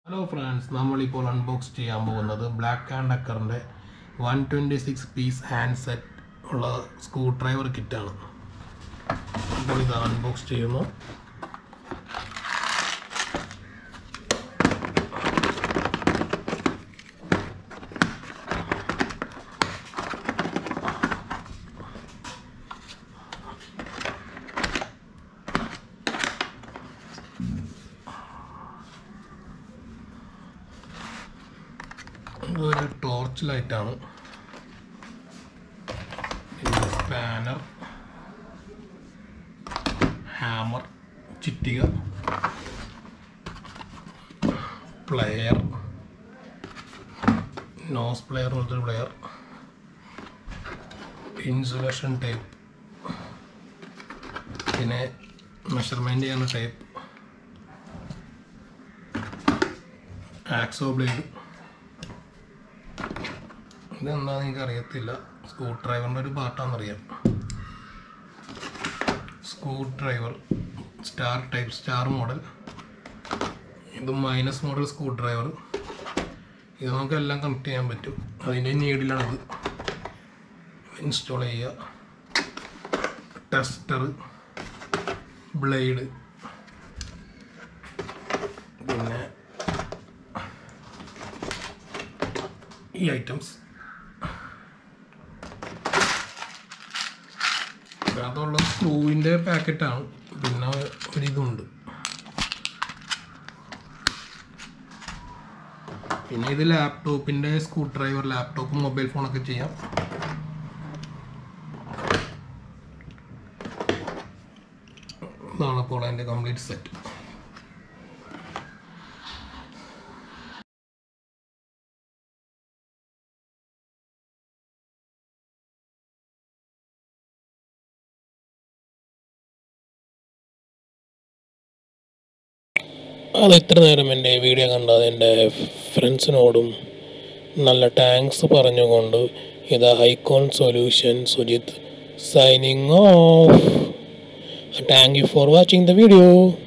Hello friends, നമ്മൾ ഇപ്പോൾ unbox ചെയ്യാൻ പോകുന്നത് ബ്ലാക്ക് ആൻഡ് ഡെക്കറിന്റെ 126 പീസ് ഹാൻഡ് സെറ്റ് ഉള്ള സ്ക്രൂ ഡ്രൈവർ കിറ്റ് ആണ്. അപ്പോൾ ഇത് അൺബോക്സ് ചെയ്യുന്നു. ഒരു ടോർച്ച് ലൈറ്റാണ്, സ്പാനർ, ഹാമർ, ചിറ്റിക, പ്ലെയർ, നോസ് പ്ലെയർ പോലത്തെ പ്ലെയർ, ഇൻസുലേഷൻ ടേപ്പ്, പിന്നെ മെഷർമെൻറ്റ് ചെയ്യുന്ന ടേപ്പ്, ആക്സോ ബ്ലേഡ്. ഇതെന്താണെന്ന് എനിക്ക് അറിയത്തില്ല. സ്ക്രൂ ഡ്രൈവറിൻ്റെ ഒരു പാർട്ടാണെന്നറിയാം. Screw driver star type, star model. ഇത് മൈനസ് മോഡൽ സ്ക്രൂ ഡ്രൈവർ. ഇത് നമുക്ക് എല്ലാം കണക്ട് ചെയ്യാൻ പറ്റും. അതിൻ്റെ നീഡിലാണിത്. ഇൻസ്റ്റാൾ ചെയ്യുക. ടെസ്റ്റർ, ബ്ലേഡ്, പിന്നെ ഈ ഐറ്റംസ്. അതുള്ള സ്ക്രൂവിൻ്റെ പാക്കറ്റാണ്. പിന്നെ ഒരിതുണ്ട്. പിന്നെ ഇത് ലാപ്ടോപ്പിൻ്റെ സ്ക്രൂ ഡ്രൈവർ, ലാപ്ടോപ്പ് മൊബൈൽ ഫോണൊക്കെ ചെയ്യാം. ഇതാണ് അപ്പോൾ അതിൻ്റെ കംപ്ലീറ്റ് സെറ്റ്. അത് ഇത്ര നേരം എൻ്റെ വീഡിയോ കണ്ടത് എൻ്റെ ഫ്രണ്ട്സിനോടും നല്ല താങ്ക്സ് പറഞ്ഞുകൊണ്ട് ഇത് icon solution Sujith signing off. Thank you for watching the video.